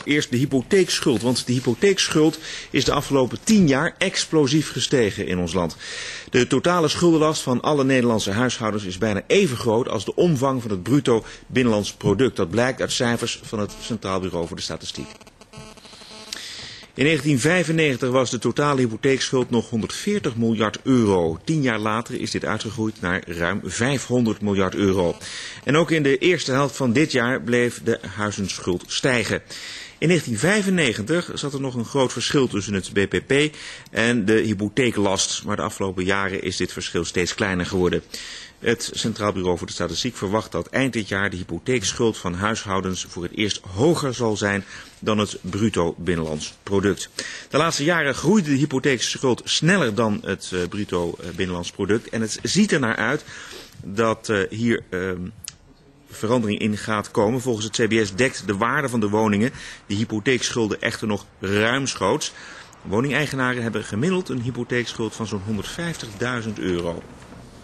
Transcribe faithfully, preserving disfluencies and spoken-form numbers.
Eerst de hypotheekschuld, want de hypotheekschuld is de afgelopen tien jaar explosief gestegen in ons land. De totale schuldenlast van alle Nederlandse huishoudens is bijna even groot als de omvang van het bruto binnenlands product. Dat blijkt uit cijfers van het Centraal Bureau voor de Statistiek. In negentien vijfennegentig was de totale hypotheekschuld nog honderdveertig miljard euro. Tien jaar later is dit uitgegroeid naar ruim vijfhonderd miljard euro. En ook in de eerste helft van dit jaar bleef de huizenschuld stijgen. In negentien vijfennegentig zat er nog een groot verschil tussen het B P P en de hypotheeklast. Maar de afgelopen jaren is dit verschil steeds kleiner geworden. Het Centraal Bureau voor de Statistiek verwacht dat eind dit jaar de hypotheekschuld van huishoudens voor het eerst hoger zal zijn dan het bruto binnenlands product. De laatste jaren groeide de hypotheekschuld sneller dan het uh, bruto uh, binnenlands product. En het ziet er naar uit dat uh, hier uh, verandering in gaat komen. Volgens het C B S dekt de waarde van de woningen de hypotheekschulden echter nog ruimschoots. Woningeigenaren hebben gemiddeld een hypotheekschuld van zo'n honderdvijftigduizend euro.